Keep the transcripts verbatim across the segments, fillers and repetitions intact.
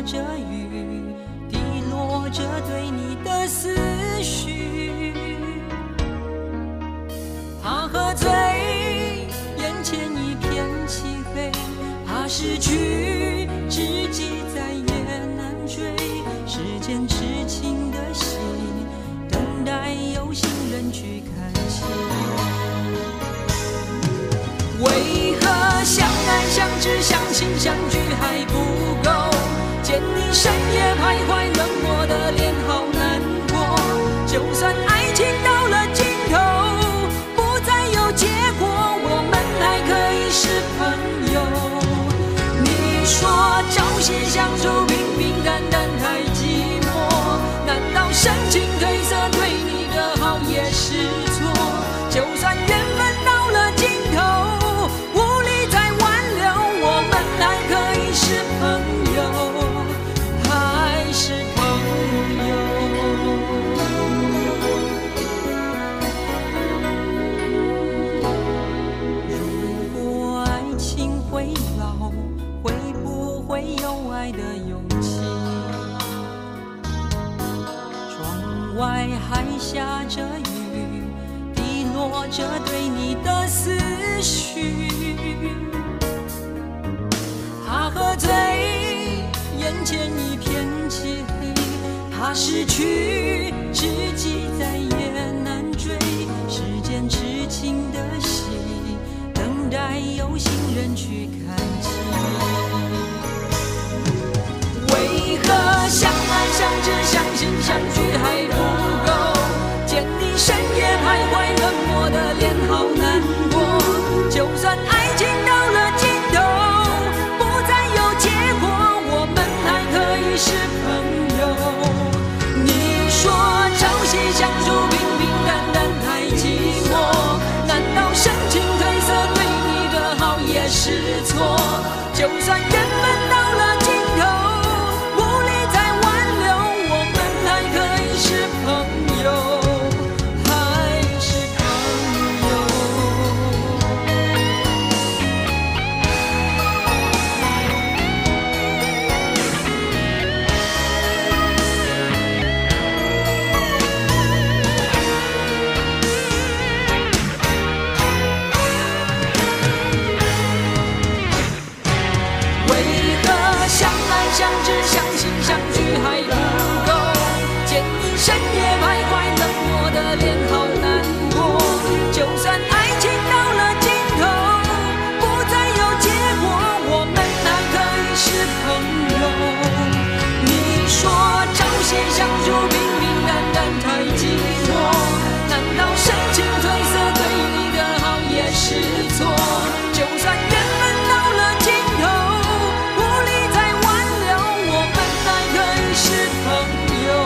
着雨，滴落着对你的思绪。怕喝醉，眼前一片漆黑，怕失去，知己再也难追。时间痴情的心，等待有心人去开启。为何相爱相知相信相聚还不够？见你深夜徘徊，冷漠的脸好难过。就算爱情到了尽头，不再有结果，我们还可以是朋友。你说朝夕相处平平淡淡太寂寞，难道深情褪色对你的好也是错？就算缘分到了尽头，无力再挽留，我们还可以是朋友，还是朋友。如果爱情会老，会不会有爱的勇气？窗外还下着雨，滴落着对你的思绪。怕喝醉，眼前一片漆黑，怕失去，知己再也难追。时间痴情的戏，等待有心人去看清。为何相爱相知相信相聚还不够？见你深夜徘徊，冷漠的脸好难过。就算爱情到了尽头，不再有结果，我们还可以是朋友。你说朝夕相处平平淡淡太寂寞，难道深情褪色对你的好也是错？就算缘分到了尽头，无力再挽留，我们还可以是朋友。相知相信相聚还不够，见你深夜徘徊，冷漠的脸好难过。就算爱情到了尽头，不再有结果，我们还可以是朋友。你说朝夕相处平平淡淡太寂寞，难道深情褪色对你的好也是错？就算缘分到了尽头，是朋友，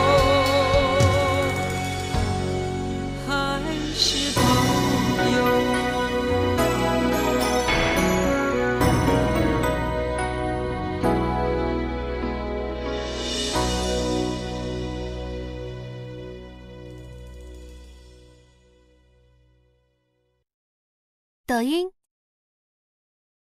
还是朋友？ 抖音。